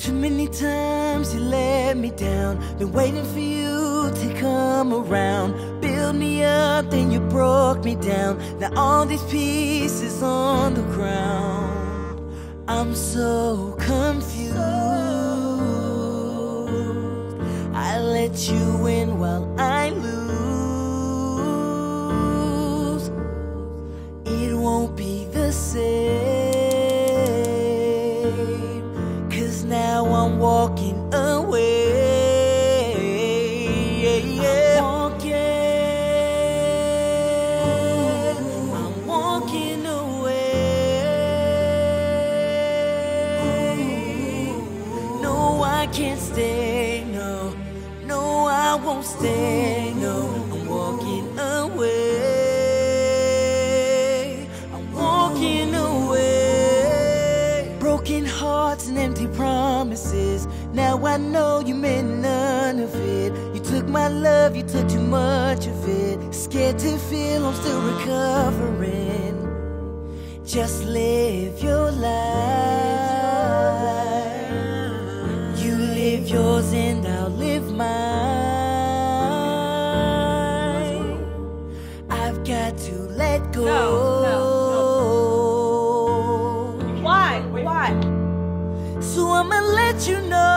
Too many times you let me down. Been waiting for you to come around. Build me up, then you broke me down. Now all these pieces on the ground. I'm so confused. I let you win while I lose. It won't be the same, 'cause now I'm walking away. I'm walking away. No, I can't stay, no. No, I won't stay, no. I'm walking away. I'm walking away. Broken hearts and empty promises. Now I know you meant none of it. You took my love, you took too much of it. Scared to feel I'm still recovering. Just live your life. You live yours and I'll live mine. I've got to let go. No. Why? So I'ma let you know.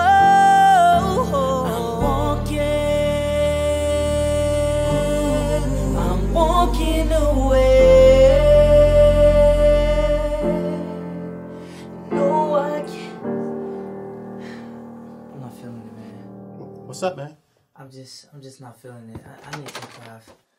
I'm walking away. No, I can't. I'm not feeling it, man. What's up, man? I'm just not feeling it. I need to improv.